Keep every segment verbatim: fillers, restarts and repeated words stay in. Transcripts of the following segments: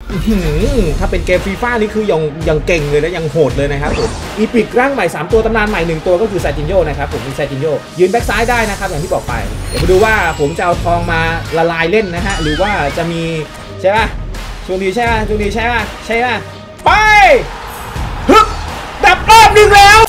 ถ้าเป็นเกมฟีฟ่านี่คือยังยังเก่งเลยนะยังโหดเลยนะครับผมอีพิกร่างใหม่สามตัวตำนานใหม่หนึ่งตัวก็คือซาจินโยนะครับผมมีซาจินโยยืนแบ็กซ้ายได้นะครับอย่างที่บอกไปเดี๋ยวมาดูว่าผมจะเอาทองมาละลายเล่นนะฮะหรือว่าจะมีใช่ป่ะช่วงนี้ใช่ป่ะช่วงนี้ใช่ป่ะใช่ป่ะไปฮึบดับรอบหนึ่งแล้ว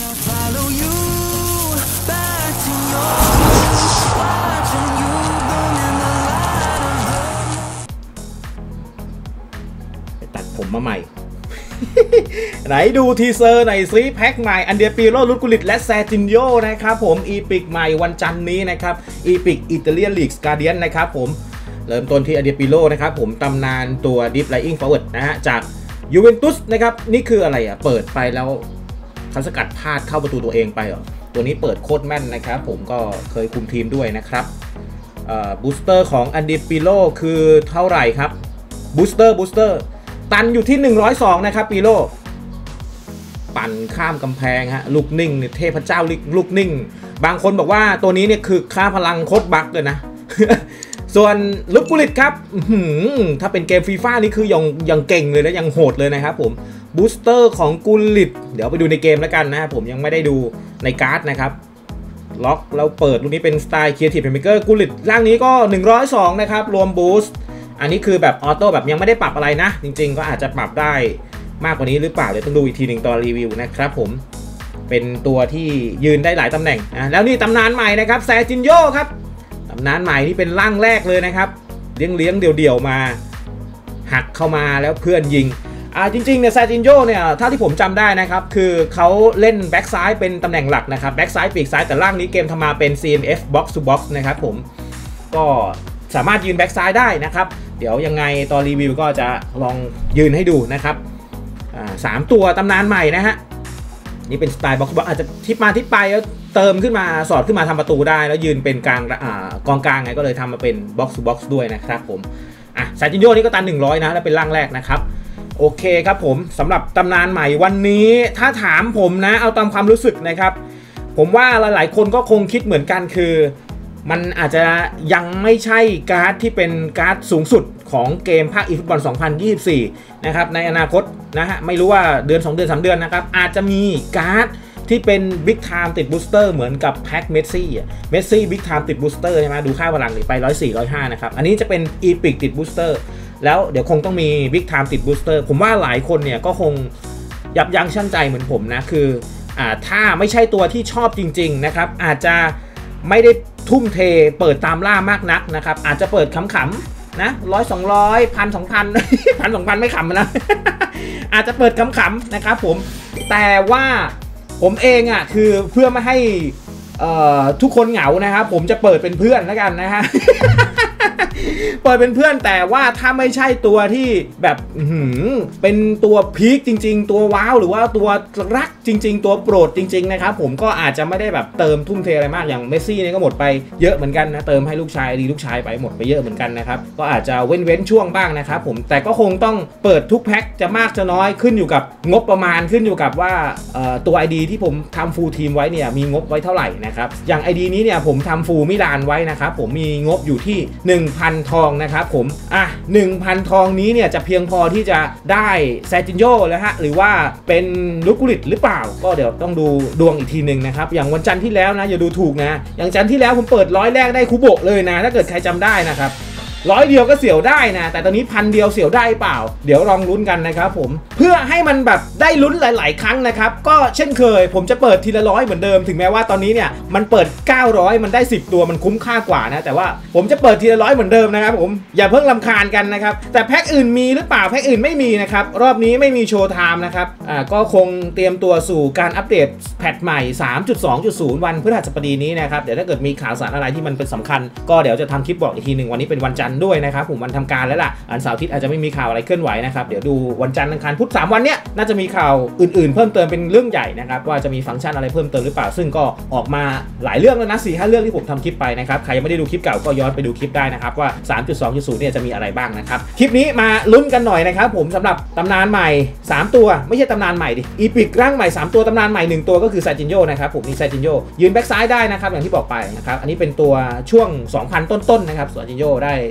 ผมมาใหม่ ไหนดูทีเซอร์หน่อยซิแพ็คใหม่อันเดียปิโรลุดกุลิตและแซจินโยนะครับผมอีพิกใหม่วันจันทร์นี้นะครับอีพิกอิตาเลียนลีกส์การ์เดียนนะครับผมเริ่มต้นที่อันเดียปิโรนะครับผมตำนานตัวดิฟไลอิงฟอร์เวิร์ดนะฮะจากยูเวนตุสนะครับนี่คืออะไรอ่ะเปิดไปแล้วเขาสกัดพลาดเข้าประตูตัวเองไปเหรอตัวนี้เปิดโคตรแม่นนะครับผมก็เคยคุมทีมด้วยนะครับบูสเตอร์ของอันเดียปิโรคือเท่าไหร่ครับบูสเตอร์บูสเตอร์ตันอยู่ที่หนึ่งร้อยสองนะครับปิโรปั่นข้ามกำแพงฮะลูกนิ่งเนี่ยเทพเจ้าลูกนิ่งบางคนบอกว่าตัวนี้เนี่ยคือค่าพลังโคตรบักเลยนะ ส่วนลุกกุลิตครับถ้าเป็นเกมฟีฟ่านี่คือยังยังเก่งเลยและยังโหดเลยนะครับผมบูสเตอร์ของกุลิตเดี๋ยวไปดูในเกมแล้วกันนะผมยังไม่ได้ดูในการ์ดนะครับล็อกแล้วเปิดลูกนี้เป็นสไตล์ครีเอทีฟเพลย์เมคเกอร์กุลิตร่างนี้ก็หนึ่งร้อยสองนะครับรวมบูสต์อันนี้คือแบบออโต้แบบยังไม่ได้ปรับอะไรนะจริงๆก็อาจจะปรับได้มากกว่านี้หรือเปล่าเดี๋ยวต้องดูอีกทีหนึ่งตอนรีวิวนะครับผมเป็นตัวที่ยืนได้หลายตำแหน่งนะแล้วนี่ตำนานใหม่นะครับแซจินโยครับตำนานใหม่นี่เป็นร่างแรกเลยนะครับเลี้ยงเลี้ยงเดี่ยวๆมาหักเข้ามาแล้วเพื่อนยิงอ่าจริงๆเนี่ยแซจินโยเนี่ยถ้าที่ผมจำได้นะครับคือเขาเล่นแบ็กซ้ายเป็นตำแหน่งหลักนะครับแบ็กซ้ายปีกซ้ายแต่ร่างนี้เกมทำมาเป็น ซี เอ็ม เอฟ Box to Box นะครับผมก็สามารถยืนแบ็กซ้ายได้นะครับเดี๋ยวยังไงตอนรีวิวก็จะลองยืนให้ดูนะครับสามตัวตำนานใหม่นะฮะนี่เป็นสไตล์บ็อกซ์บ็อกอาจจะทิปมาทิปไปแล้วเติมขึ้นมาสอดขึ้นมาทำประตูได้แล้วยืนเป็นกลางกองกลางไงก็เลยทำมาเป็นบ็อกซ์บ็อกซ์ด้วยนะครับผมอ่ะซาจินโยนี่ก็ตันหนึ่งร้อยนะแล้วเป็นร่างแรกนะครับโอเคครับผมสำหรับตำนานใหม่วันนี้ถ้าถามผมนะเอาตามความรู้สึกนะครับผมว่าหลายๆคนก็คงคิดเหมือนกันคือมันอาจจะยังไม่ใช่การ์ดที่เป็นการ์ดสูงสุดของเกมภาคอีฟุตบอลสองพันยี่สิบสี่นะครับในอนาคตนะฮะไม่รู้ว่าเดือนสองเดือนสามเดือนนะครับอาจจะมีการ์ดที่เป็นบิ๊กไทม์ติดบูสเตอร์เหมือนกับแพ็คเมสซี่เมสซี่บิ๊กไทม์ติดบูสเตอร์ใช่ไหมดูค่าพลังไปหนึ่งร้อยสี่ หนึ่งร้อยห้านะครับอันนี้จะเป็นอีพิกติดบูสเตอร์แล้วเดี๋ยวคงต้องมีบิ๊กไทม์ติดบูสเตอร์ผมว่าหลายคนเนี่ยก็คงยับยั้งชั่งใจเหมือนผมนะคืออ่าถ้าไม่ใช่ตัวที่ชอบจริงๆนะครับอาจจะไม่ได้ทุ่มเทเปิดตามล่ามากนักนะครับอาจจะเปิดขำๆนะร้อยสองร้อยพันสองพันพันสองพันไม่ขำนะ อาจจะเปิดขำๆนะครับผมแต่ว่าผมเองอ่ะคือเพื่อไม่ให้ทุกคนเหงานะครับผมจะเปิดเป็นเพื่อนแล้วกันนะฮะ เปิดเป็นเพื่อนแต่ว่าถ้าไม่ใช่ตัวที่แบบเป็นตัวพีคจริงๆตัวว้าวหรือว่าตัวรักจริงๆตัวโปรดจริงๆนะครับผมก็อาจจะไม่ได้แบบเติมทุ่มเทอะไรมากอย่างเมสซี่นี่ก็หมดไปเยอะเหมือนกันนะเติมให้ลูกชายดีลูกชายไปหมดไปเยอะเหมือนกันนะครับก็อาจจะเว้นเว้นช่วงบ้างนะครับผมแต่ก็คงต้องเปิดทุกแพ็คจะมากจะน้อยขึ้นอยู่กับงบประมาณขึ้นอยู่กับว่าตัว ไอ ดี ที่ผมทำฟูลทีมไว้เนี่ยมีงบไว้เท่าไหร่นะครับอย่าง ไอ ดี นี้เนี่ยผมทำฟูลมิลานไว้นะครับผมมีงบอยู่ที่ หนึ่งพัน ทองนะครับผมอ่ะ หนึ่งพัน ทองนี้เนี่ยจะเพียงพอที่จะได้แซจินโยแล้วฮะหรือว่าเป็นลูกกุลิตหรือเปล่าก็เดี๋ยวต้องดูดวงอีกทีหนึ่งนะครับอย่างวันจันทร์ที่แล้วนะอย่าดูถูกนะอย่างจันทร์ที่แล้วผมเปิดร้อยแรกได้คุโบะเลยนะถ้าเกิดใครจำได้นะครับร้อยเดียวก็เสี่ยวได้นะแต่ตอนนี้พันเดียวเสี่ยวได้เปล่าเดี๋ยวลองลุ้นกันนะครับผมเพื่อให้มันแบบได้ลุ้นหลายๆครั้งนะครับก็เช่นเคยผมจะเปิดทีละร้อยเหมือนเดิมถึงแม้ว่าตอนนี้เนี่ยมันเปิดเก้าร้อยมันได้สิบตัวมันคุ้มค่ากว่านะแต่ว่าผมจะเปิดทีละร้อยเหมือนเดิมนะครับผมอย่าเพิ่งรำคาญกันนะครับแต่แพ็คอื่นมีหรือเปล่าแพ็คอื่นไม่มีนะครับรอบนี้ไม่มีโชว์ไทม์นะครับอ่าก็คงเตรียมตัวสู่การอัปเดตแพทใหม่ สามจุดสองจุดศูนย์ วันพฤหัสบดีนี้นะครับเดี๋ยวถ้าเกิดมีข่าวสารอะไรที่มันเป็นสำคัญก็เดี๋ยวจะทำคลิปบอกอีกทีหนึ่งวันนี้เป็นวันจันทร์ด้วยนะครับผมวันทำการแล้วล่ะอันเสาร์อาทิตย์อาจจะไม่มีข่าวอะไรเคลื่อนไหวนะครับเดี๋ยวดูวันจันทร์อังคารพุธสามวันเนี้ยน่าจะมีข่าวอื่นๆเพิ่มเติมเป็นเรื่องใหญ่นะครับว่าจะมีฟังก์ชันอะไรเพิ่มเติมหรือเปล่าซึ่งก็ออกมาหลายเรื่องแล้วนะ สี่ห้า เรื่องที่ผมทำคลิปไปนะครับใครยังไม่ได้ดูคลิปเก่าก็ย้อนไปดูคลิปได้นะครับว่า สามจุดสองจุดศูนย์ เนี่ยจะมีอะไรบ้างนะครับคลิปนี้มาลุ้นกันหน่อยนะครับผมสำหรับตำนานใหม่สามตัวไม่ใช่ตำนานใหม่ดิอีพิกร่างใหม่สามตัวตำนานใหม่หนึ่งตัวก็คือซาจินโยนะครับผมนี่ซาจินโยยืนแบ็กซ้ายได้นะครับอย่างที่บอกไปนะครับอันนี้เป็นตัวช่วง สองพัน ต้นๆนะครับซาจินโยได้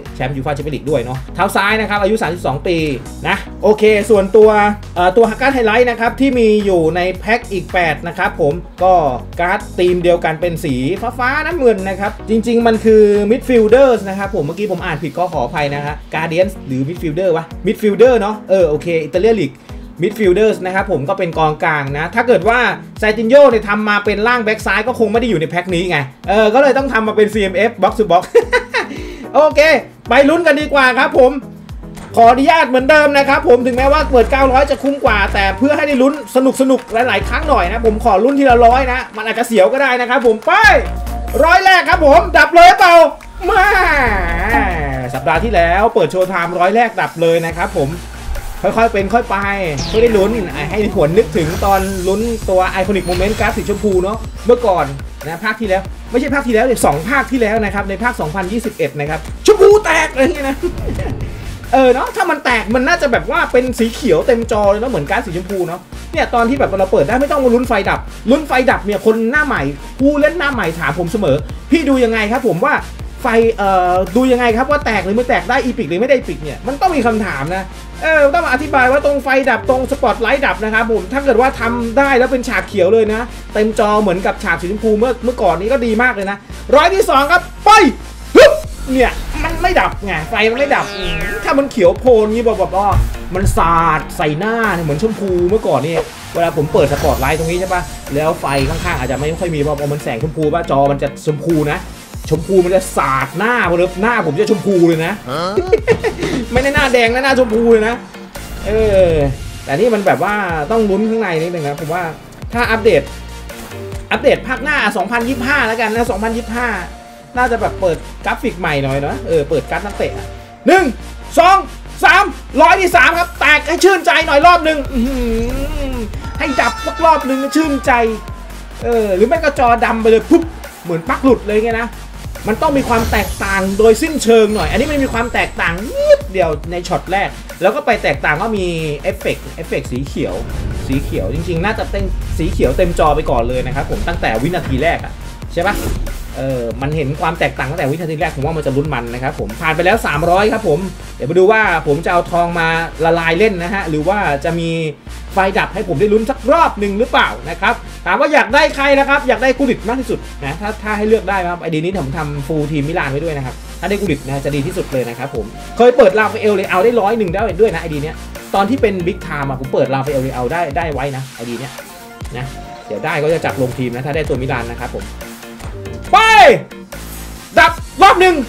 แชมป์ยูฟ่าแชมเปี้ยนลีกด้วยเนาะเท้าซ้ายนะครับอายุสามสิบสองปีนะโอเคส่วนตัวตัวการ์ดไฮไลท์นะครับที่มีอยู่ในแพ็คอีกแปดนะครับผมก็การ์ดธีมเดียวกันเป็นสีฟ้าๆน้ำเงินนะครับจริงๆมันคือมิดฟิลเดอร์นะครับผมเมื่อกี้ผมอ่านผิดก็ขออภัยนะฮะการ์เดียนหรือมิดฟิลเดอร์วะมิดฟิลเดอร์เนาะเออโอเคอิตาเลียนลีกมิดฟิลเดอร์นะครับผมก็เป็นกองกลางนะถ้าเกิดว่าไซตินโญ่เนี่ยทำมาเป็นล่างแบ็กซ้ายก็คงไม่ได้อยู่ในแพ็คนี้ไงเออก็เลยต้องทำมาเป็น ซี เอ็ม เอฟ Box to Box โอเคไปลุ้นกันดีกว่าครับผมขออนุญาตเหมือนเดิมนะครับผมถึงแม้ว่าเปิดเก้าร้อยจะคุ้มกว่าแต่เพื่อให้ได้ลุ้นสนุกสนุกหลายๆครั้งหน่อยนะผมขอลุ้นทีละร้อยนะมันอาจจะเสียวก็ได้นะครับผมไปร้อยแรกครับผมดับเลยเปล่ามาสัปดาห์ที่แล้วเปิดโชว์ไทม์ร้อยแรกดับเลยนะครับผมค่อยๆเป็นค่อยไปเพื่อได้ลุ้นให้หวนนึกถึงตอนลุ้นตัวไอคอนิกโมเมนต์การ์ดสีชมพูเนาะเมื่อก่อนนะภาคที่แล้วไม่ใช่ภาคที่แล้วเลยสองภาคที่แล้วนะครับในภาคสองพันยี่สิบเอ็ดนะครับชมพูแตกอะไรอย่างเงี้ยนะเออเนาะถ้ามันแตกมันน่าจะแบบว่าเป็นสีเขียวเต็มจอเลยเนาะเหมือนการ์ดสีชมพูเนาะเนี่ยตอนที่แบบเราเปิดได้ไม่ต้องมาลุ้นไฟดับลุ้นไฟดับเนี่ยคนหน้าใหม่ผู้เล่นหน้าใหม่ถามผมเสมอพี่ดูยังไงครับผมว่าไฟเอ่อดูยังไงครับว่าแตกหรือไม่แตกได้อีพิกหรือไม่ได้อีพิกเนี่ยมันต้องมีคำถามนะเออต้องมาอธิบายว่าตรงไฟดับตรงสปอตไลท์ดับนะครับผมถ้าเกิดว่าทำได้แล้วเป็นฉากเขียวเลยนะเต็มจอเหมือนกับฉากสีชมพูเมื่อเมื่อก่อนนี้ก็ดีมากเลยนะร้อยที่สองครับไปเนี่ยมันไม่ดับไงไฟมันไม่ดับถ้ามันเขียวโพลนงี้บอกว่ามันสาดใส่หน้าเหมือนชมพูเมื่อก่อนนี่เวลาผมเปิดสปอตไลท์ตรงนี้ใช่ปะแล้วไฟข้างๆอาจจะไม่ค่อยมีเพราะมันแสงชมพูป่ะจอมันจะชมพูนะชมพูมันจะสาดหน้าผมเลยหน้าผมจะชมพูเลยนะ ไม่ได้หน้าแดงนะหน้าชมพูเลยนะเออแต่นี่มันแบบว่าต้องลุ้นข้างในนิดนึงนะผมว่าถ้าอัปเดตอัปเดตภาคหน้าสองพันยี่สิบห้าแล้วกันนะสองพันยี่สิบห้าน่าจะแบบเปิดกราฟิกใหม่หน่อยเนาะเออเปิดการ์ดนักเตะหนึ่งสองสามร้อยที่สามครับแตกให้ชื่นใจหน่อยรอบหนึ่งให้ดับสักรอบหนึ่งชื่นใจเออหรือไม่ก็จอดำไปเลยปุ๊บเหมือนปลั๊กหลุดเลยไงนะมันต้องมีความแตกต่างโดยสิ้นเชิงหน่อยอันนี้มันมีความแตกต่างนิดเดียวในช็อตแรกแล้วก็ไปแตกต่างก็มีเอฟเฟกต์เอฟเฟกต์สีเขียวสีเขียวจริงๆน่าจะเต็มสีเขียวเต็มจอไปก่อนเลยนะครับผมตั้งแต่วินาทีแรกอะใช่ปะเออมันเห็นความแตกต่างตั้งแต่วินาทีแรกผมว่ามันจะลุ้นมันนะครับผมผ่านไปแล้วสามร้อยครับผมเดี๋ยวมาดูว่าผมจะเอาทองมาละลายเล่นนะฮะหรือว่าจะมีไฟดับให้ผมได้ลุ้นสักรอบหนึ่งหรือเปล่านะครับถามว่าอยากได้ใครนะครับอยากได้กูริตมากที่สุดนะถ้าถ้าให้เลือกได้ครับไอดีนี้ผมทำฟูลทีมมิลานไว้ด้วยนะครับถ้าได้กูริตนะจะดีที่สุดเลยนะครับผมเคยเปิดลาฟาเอลเลยเอาได้ร้อยหนึ่งได้ด้วยนะไอดีเนี้ยตอนที่เป็นบิ๊กไทม์อะผมเปิดลาฟาเอลเลยเอาได้ได้ไว้นะไอดีเนี้ยนะเดี๋ยวได้ก็จะจับลงทีมนะถ้าได้ตัวมิลานนะครับผมไปดับรอบหนึ่ง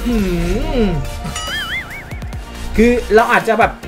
คือเราอาจจะแบบ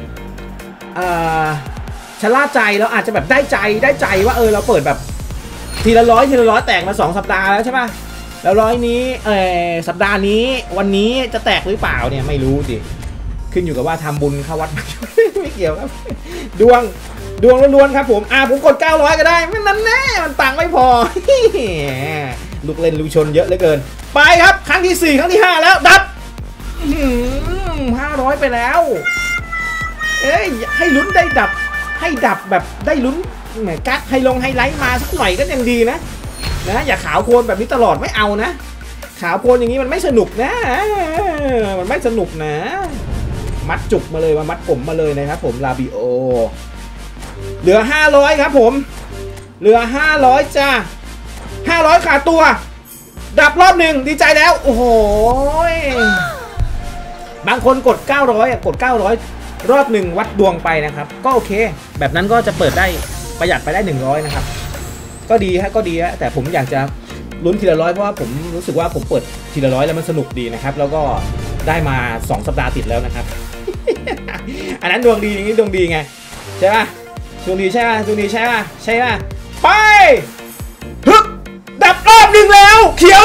ชะล่าใจเราอาจจะแบบได้ใจได้ใจว่าเออเราเปิดแบบทีละร้อยทีละร้อยแตกมาสองสัปดาห์แล้วใช่ป่ะแล้วร้อยนี้เออสัปดาห์นี้วันนี้จะแตกหรือเปล่าเนี่ยไม่รู้ดิขึ้นอยู่กับว่าทำบุญเข้าวัด ไม่เกี่ยวครับดวงดวงล้วนๆครับผมอ่าผมกดเก้าร้อยก็ได้ไม่นั่นแน่มันตังค์ไม่พอ ลูกเล่นลูกชนเยอะเหลือเกินไปครับครั้งที่สี่ครั้งที่ห้าแล้วดับห้าร้อยไปแล้วเอ้ยให้ลุ้นได้ดับให้ดับแบบได้ลุ้นแหมกั๊กให้ลงไฮไลท์มาสักหน่อยก็ยังดีนะนะอย่าขาวโพลนแบบนี้ตลอดไม่เอานะขาวโพลนอย่างนี้มันไม่สนุกนะมันไม่สนุกนะมัดจุกมาเลยมามัดผมมาเลยนะครับผมลาบิโอเหลือห้าร้อยครับผมเหลือห้าร้อยจ้าห้าร้อยขาดตัวดับรอบหนึ่งดีใจแล้วโอ้โหบางคนกดเก้าร้อยกดเก้าร้อยรอบหนึ่งวัดดวงไปนะครับก็โอเคแบบนั้นก็จะเปิดได้ประหยัดไปได้หนึ่งร้อยนะครับก็ดีฮะก็ดีฮะแต่ผมอยากจะลุ้นทีละร้อยเพราะว่าผมรู้สึกว่าผมเปิดทีละร้อยแล้วมันสนุกดีนะครับแล้วก็ได้มาสองสัปดาห์ติดแล้วนะครับ อันนั้นดวงดีอย่างนี้ดวงดีไงใช่ป่ะดวงดีใช่ป่ะดวงดีใช่ป่ะใช่ป่ะไปฮึบดับรอบหนึ่งแล้วเขียว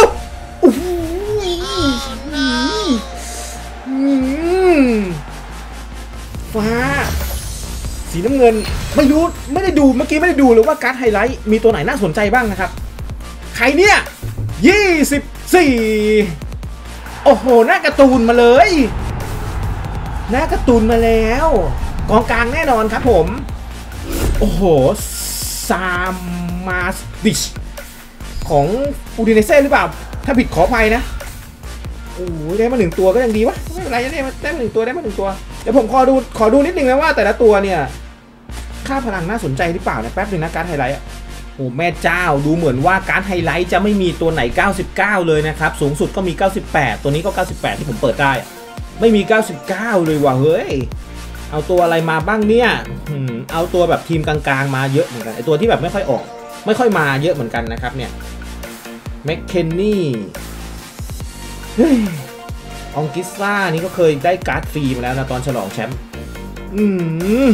ฟ้าสีน้ำเงินไม่รู้ไม่ได้ดูเมื่อกี้ไม่ได้ดูเลยว่าการ์ดไฮไลท์มีตัวไหนน่าสนใจบ้างนะครับใครเนี่ยยี่สิบสี่โอ้โหหน้าการ์ตูนมาเลยหน้าการ์ตูนมาแล้วกองกลางแน่นอนครับผมโอ้โหซามาสติชของอูดิเนเซ่หรือเปล่าถ้าผิดขออภัยนะโอ้ยได้มาหนึ่งตัวก็ยังดีวะไม่เป็นไรได้มาได้มาหนึ่งตัวได้มาหนึ่งตัวเดี๋ยวผมขอดูขอดูนิดนึงนะว่าแต่ละตัวเนี่ยค่าพลังน่าสนใจหรือเปล่านะแป๊บนึงนะการไฮไลท์โอ้แม่เจ้าดูเหมือนว่าการไฮไลท์จะไม่มีตัวไหนเก้าสิบเก้าเลยนะครับสูงสุดก็มีเก้าสิบแปดตัวนี้ก็เก้าสิบแปดที่ผมเปิดได้ไม่มีเก้าสิบเก้าเลยว่ะเฮ้ยเอาตัวอะไรมาบ้างเนี่ยเอาตัวแบบทีมกลางๆมาเยอะเหมือนกันไอตัวที่แบบไม่ค่อยออกไม่ค่อยมาเยอะเหมือนกันนะครับเนี่ยแมคเคนนี่อองกิซ่านี่ก็เคยได้การ์ดฟรีมาแล้วนะตอนฉลองแชมป์อืม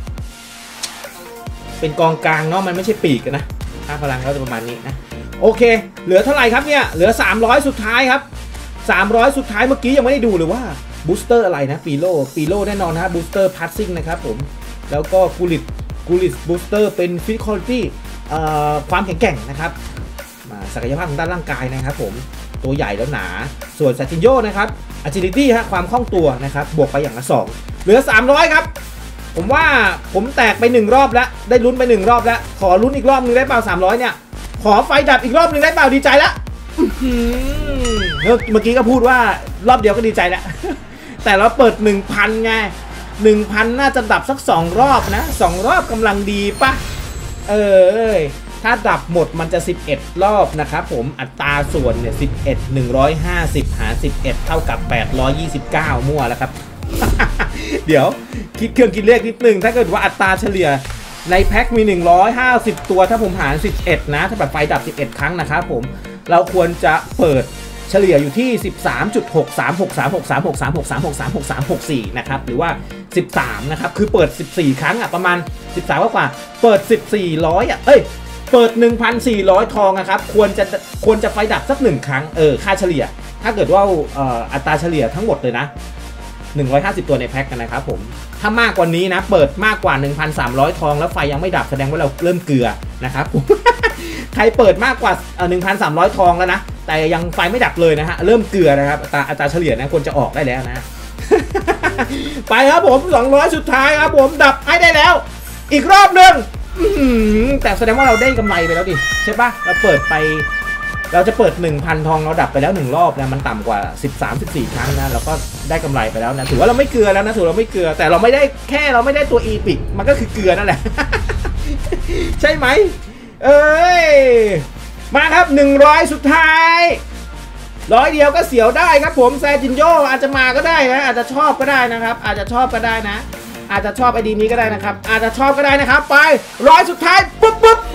เป็นกองกลางเนาะมันไม่ใช่ปีกนะค่าพลังเขาจะประมาณนี้นะโอเคเหลือเท่าไหร่ครับเนี่ยเหลือสามร้อยสุดท้ายครับสามร้อยสุดท้ายเมื่อกี้ยังไม่ได้ดูเลยว่าบูสเตอร์อะไรนะปีโลปีโลแน่นอนนะบูสเตอร์พัสซิ่งนะครับผมแล้วก็กูลิตกูลิตบูสเตอร์เป็นฟิสิคอลตี้ความแข็งแกร่งนะครับศักยภาพของด้านร่างกายนะครับผมตัวใหญ่แล้วหนาส่วนซาจินโยนะครับ agility ฮะความคล่องตัวนะครับบวกไปอย่างละสองเหลือสามร้อยครับผมว่าผมแตกไปหนึ่งรอบแล้วได้ลุ้นไปหนึ่งรอบแล้วขอลุ้นอีกรอบนึงได้เปล่าสามร้อยเนี่ยขอไฟดับอีกรอบนึงได้เปล่าดีใจแล้วเมื่อกี้ก็พูดว่ารอบเดียวก็ดีใจแล้วแต่เราเปิด หนึ่งพัน ไง หนึ่งพัน น่าจะดับสักสองรอบนะสองรอบกำลังดีปะเออถ้าดับหมดมันจะสิบเอ็ดรอบนะครับผมอัตราส่วนเนี่ยสิบเอ็ด หนึ่งร้อยห้าสิบหารสิบเอ็ดเท่ากับแปดร้อยยี่สิบเก้ามั่วแล้วครับ เดี๋ยวคิดเครื่องคิดเลขนิดนึงถ้าเกิดว่าอัตราเฉลี่ยในแพ็คมีหนึ่งร้อยห้าสิบตัวถ้าผมหารสิบเอ็ดนะถ้าแบบไฟดับสิบเอ็ดครั้งนะครับผมเราควรจะเปิดเฉลี่ยอยู่ที่ สิบสามจุดหกสามหกสามหกสามหกสามหกสามหกสามหกสามหกสี่นะครับหรือว่าสิบสามนะครับคือเปิดสิบสี่ครั้งอ่ะประมาณสิบสามกว่าเปิดสิบสี่ร้อยอ่ะเอ้ยเปิด หนึ่งพันสี่ร้อย ทองนะครับควรจะควรจะไฟดับสักหนึ่งครั้งเออค่าเฉลี่ยถ้าเกิดว่าเอ่ออัตราเฉลี่ยทั้งหมดเลยนะหนึ่งร้อยห้าสิบตัวในแพ็คกันนะครับผมถ้ามากกว่านี้นะเปิดมากกว่า หนึ่งพันสามร้อย ทองแล้วไฟยังไม่ดับแสดงว่าเราเริ่มเกลือนะครับ ใครเปิดมากกว่า หนึ่งพันสามร้อย ทองแล้วนะแต่ยังไฟไม่ดับเลยนะฮะเริ่มเกลือนะครับอัตราอัตราเฉลี่ยนะควรจะออกได้แล้วนะ ไปครับผมสองร้อยสุดท้ายครับผมดับให้ได้แล้วอีกรอบนึงแต่แสดงว่าเราได้กำไรไปแล้วดิใช่ปะเราเปิดไปเราจะเปิด หนึ่งพัน ทองเราดับไปแล้วหนึ่งรอบนะมันต่ำกว่าสิบสาม สิบสี่ครั้งนะเราก็ได้กำไรไปแล้วนะถือว่าเราไม่เกลือแล้วนะถือเราไม่เกลือแต่เราไม่ได้แค่เราไม่ได้ตัวอีพิกมันก็คือเกลือนั่นแหละ ใช่ไหมเอ้ยมาครับหนึ่งร้อยสุดท้ายร้อยเดียวก็เสียวได้ครับผมแซจินโยอาจจะมาก็ได้นะอาจจะชอบก็ได้นะครับอาจจะชอบก็ได้นะอาจจะชอบไอดีนี้ก็ได้นะครับอาจจะชอบก็ได้นะครับไปร้อยสุดท้ายปุ๊บปุ๊บ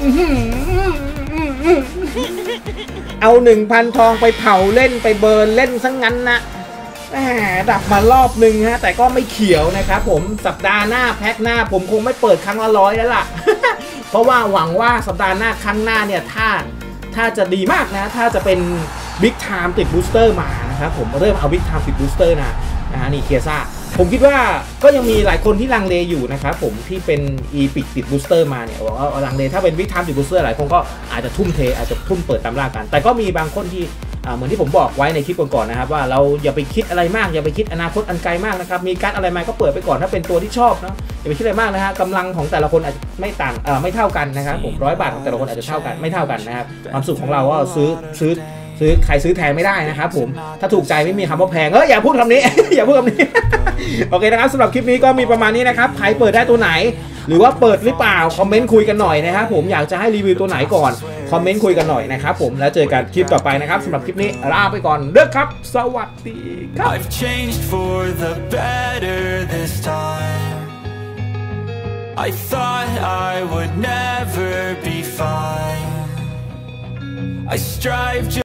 เอา หนึ่งพัน ทองไปเผาเล่นไปเบิร์นเล่นซะ งั้นนะแหมดับมารอบหนึ่งฮะแต่ก็ไม่เขียวนะครับผมสัปดาห์หน้าแพ็คหน้าผมคงไม่เปิดครั้งละร้อยแล้วล่ะ เพราะว่าหวังว่าสัปดาห์หน้าครั้งหน้าเนี่ยถ้าถ้าจะดีมากนะถ้าจะเป็นบิ๊กไทม์ติดบูสเตอร์มานะครับผมเริ่มเอาบิ๊กไทม์ติดบูสเตอร์นะนะฮะนี่เคียซ่าผมคิดว่าก็ยังมีหลายคนที่ลังเลอยู่นะครับผมที่เป็นอีพิกติดบูสเตอร์มาเนี่ยบอกว่าลังเลถ้าเป็นบิ๊กไทม์ติดบูสเตอร์หลายคนก็อาจจะทุ่มเทอาจจะทุ่มเปิดตามล่ากันแต่ก็มีบางคนที่เหมือนที่ผมบอกไว้ในคลิปก่อนๆนะครับว่าเราอย่าไปคิดอะไรมากอย่าไปคิดอนาคตอันไกลมากนะครับมีการอะไรมาก็เปิดไปก่อนถ้าเป็นตัวที่ชอบเนาะอย่าไปคิดอะไรมากนะฮะกำลังของแต่ละคนอาจจะไม่ต่างเอ่อไม่เท่ากันนะครับผมร้อยบาทของแต่ละคนอาจจะเท่ากันไม่เท่ากันนะครับความสุขของเราก็ซื้อซื้อซื้อใครซื้อแทนไม่ได้นะครับผมถ้าถูกใจไม่มีคำว่าแพงเอออย่าพูดคำนี้ อย่าพูดคำนี้ โอเคนะครับสำหรับคลิปนี้ก็มีประมาณนี้นะครับใครเปิดได้ตัวไหนหรือว่าเปิดหรือเปล่าคอมเมนต์คุยกันหน่อยนะครับผมอยากจะให้รีวิวตัวไหนก่อนคอมเมนต์คุยกันหน่อยนะครับผมแล้วเจอกันคลิปต่อไปนะครับสำหรับคลิปนี้ลาไปก่อนเด้อครับสวัสดีครับ I've changed for the better this time I thought I would never be fine I strive